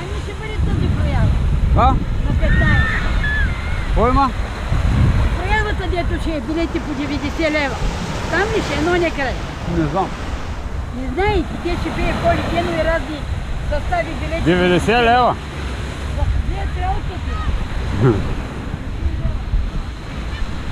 Ами ще бъде тази проява. А? На 15. Кой има? Проявата, дето ще е билети по 90 лева. Там ли ще едно някъде? Не знам. Не знаете, те ще пее Коли Гено и разни състави билети. 90 лева. Вие трябва да